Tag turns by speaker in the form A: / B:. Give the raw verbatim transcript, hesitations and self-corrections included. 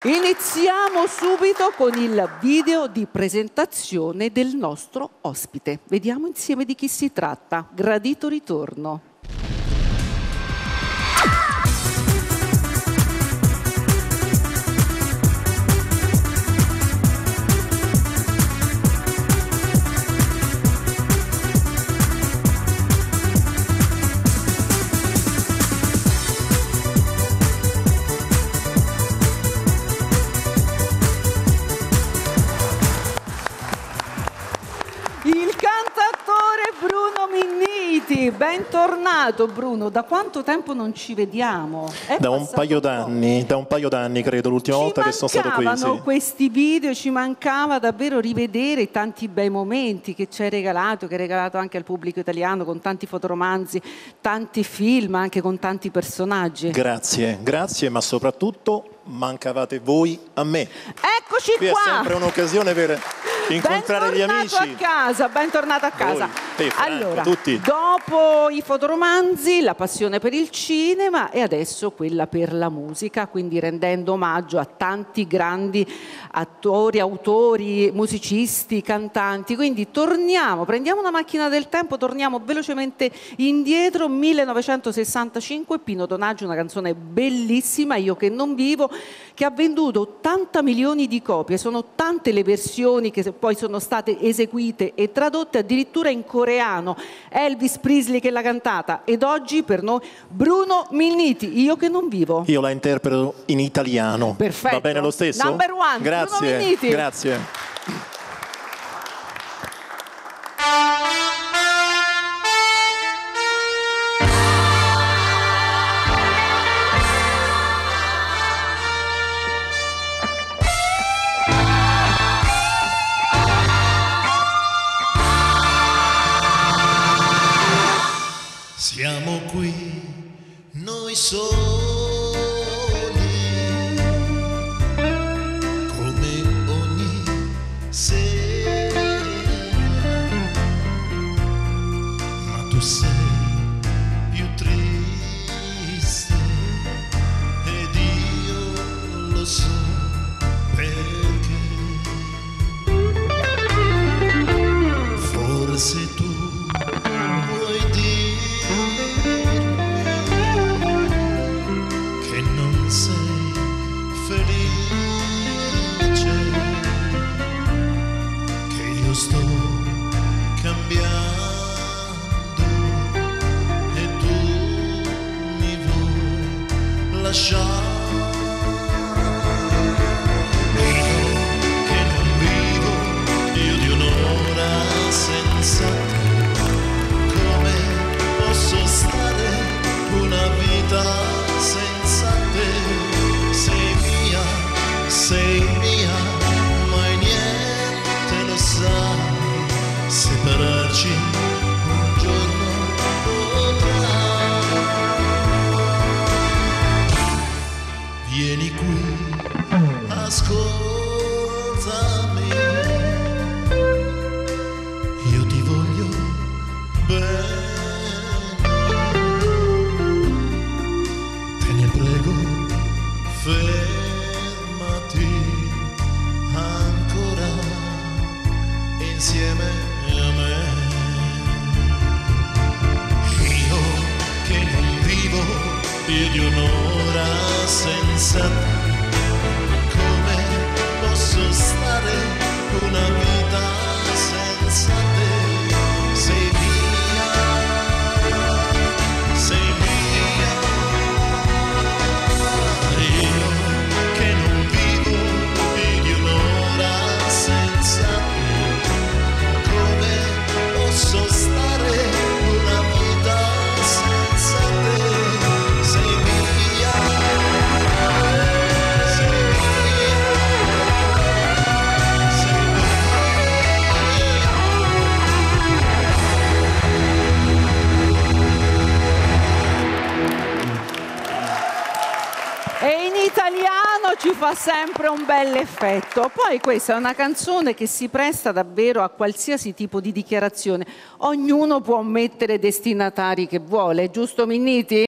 A: Iniziamo subito con il video di presentazione del nostro ospite. Vediamo insieme di chi si tratta. Gradito ritorno. Il cantautore Bruno Minniti, bentornato Bruno, da quanto tempo non ci vediamo? È
B: da un paio d'anni, da un paio d'anni credo, l'ultima volta che sono stato qui. Ci
A: mancavano
B: sì.
A: questi video, ci mancava davvero rivedere tanti bei momenti che ci hai regalato, che hai regalato anche al pubblico italiano con tanti fotoromanzi, tanti film, anche con tanti personaggi.
B: Grazie, grazie, ma soprattutto mancavate voi a me.
A: Eccoci
B: qui
A: qua!
B: È sempre un'occasione per incontrare gli amici.
A: Bentornato a casa, bentornato a casa.
B: Voi, Franco,
A: allora,
B: tutti.
A: dopo i fotoromanzi, la passione per il cinema e adesso quella per la musica, quindi rendendo omaggio a tanti grandi attori, autori, musicisti, cantanti. Quindi torniamo, prendiamo una macchina del tempo, torniamo velocemente indietro, millenovecentosessantacinque, Pino Donaggio, una canzone bellissima, Io che non vivo, che ha venduto ottanta milioni di copie. Sono tante le versioni che poi sono state eseguite e tradotte addirittura in coreano. Elvis Presley che l'ha cantata ed oggi per noi Bruno Minniti, Io che non vivo.
B: Io la interpreto in italiano.
A: Perfetto.
B: Va bene lo stesso?
A: Number one,
B: grazie,
A: Bruno Minniti.
B: Grazie.
C: Siamo qui, noi soli, come ogni sera, ma tu sei più triste ed io lo so perché. Forse tu vuoi dire che non sei felice, che io sto cambiando e tu mi vuoi lasciare. Io che non vivo più di un'ora senza te, come posso stare una vita senza te? Sei mia, sei mia, mai niente lo sai, separarci un giorno potrà. Vieni qui, ascoltami, io ti voglio bene. Fermati ancora insieme a me. Io che non vivo più di un'ora senza te, come posso stare una vita senza te? Sei mia, sei mia.
A: Ci fa sempre un bel effetto. Poi questa è una canzone che si presta davvero a qualsiasi tipo di dichiarazione. Ognuno può mettere destinatari che vuole, giusto Minniti?